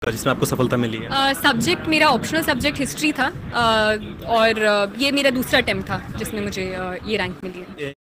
जिसमें आपको सफलता मिली है? सब्जेक्ट मेरा ऑप्शनल सब्जेक्ट हिस्ट्री था और ये मेरा दूसरा अटेम्प्ट था जिसमें मुझे ये रैंक मिली है।